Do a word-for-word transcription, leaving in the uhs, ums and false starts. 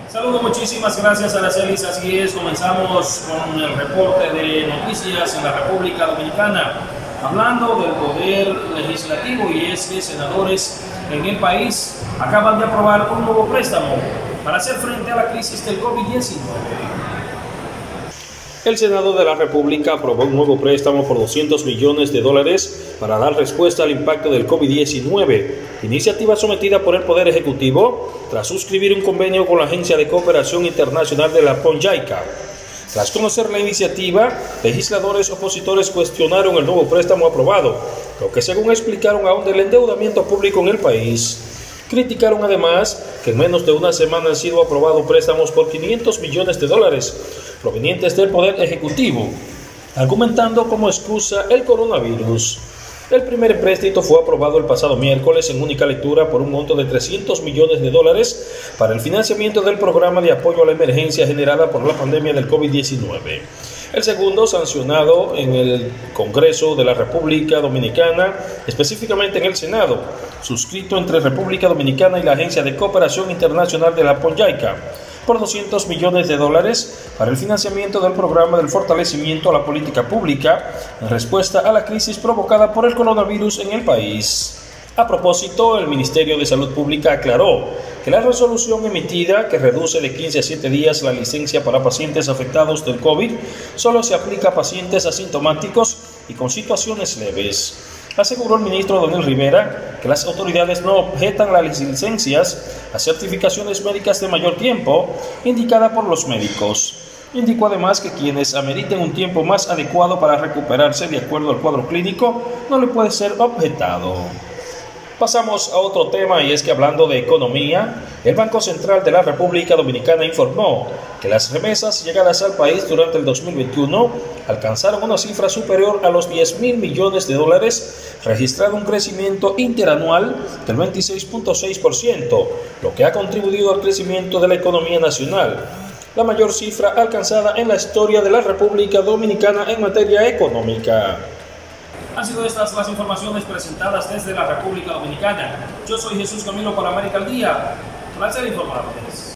Saludos, muchísimas gracias, Aracelis. Así es, comenzamos con el reporte de noticias en la República Dominicana, hablando del poder legislativo, y es que senadores en el país acaban de aprobar un nuevo préstamo para hacer frente a la crisis del COVID diecinueve. El Senado de la República aprobó un nuevo préstamo por doscientos millones de dólares para dar respuesta al impacto del COVID diecinueve, iniciativa sometida por el Poder Ejecutivo tras suscribir un convenio con la Agencia de Cooperación Internacional de la PONJAICA. Tras conocer la iniciativa, legisladores opositores cuestionaron el nuevo préstamo aprobado, lo que según explicaron ahonda el endeudamiento público en el país. Criticaron además que en menos de una semana han sido aprobados préstamos por quinientos millones de dólares provenientes del Poder Ejecutivo, argumentando como excusa el coronavirus. El primer empréstito fue aprobado el pasado miércoles en única lectura por un monto de trescientos millones de dólares para el financiamiento del programa de apoyo a la emergencia generada por la pandemia del COVID diecinueve. El segundo, sancionado en el Congreso de la República Dominicana, específicamente en el Senado, suscrito entre República Dominicana y la Agencia de Cooperación Internacional de la PONJAICA, por doscientos millones de dólares para el financiamiento del programa del fortalecimiento a la política pública en respuesta a la crisis provocada por el coronavirus en el país. A propósito, el Ministerio de Salud Pública aclaró que la resolución emitida, que reduce de quince a siete días la licencia para pacientes afectados del COVID, solo se aplica a pacientes asintomáticos y con situaciones leves. Aseguró el ministro Daniel Rivera que las autoridades no objetan las licencias a certificaciones médicas de mayor tiempo indicada por los médicos. Indicó además que quienes ameriten un tiempo más adecuado para recuperarse de acuerdo al cuadro clínico no le puede ser objetado. Pasamos a otro tema, y es que hablando de economía, el Banco Central de la República Dominicana informó que las remesas llegadas al país durante el dos mil veintiuno alcanzaron una cifra superior a los diez mil millones de dólares, registrando un crecimiento interanual del veintiséis punto seis por ciento, lo que ha contribuido al crecimiento de la economía nacional, la mayor cifra alcanzada en la historia de la República Dominicana en materia económica. Han sido estas las informaciones presentadas desde la República Dominicana. Yo soy Jesús Camilo para América al Día. Placer informarles.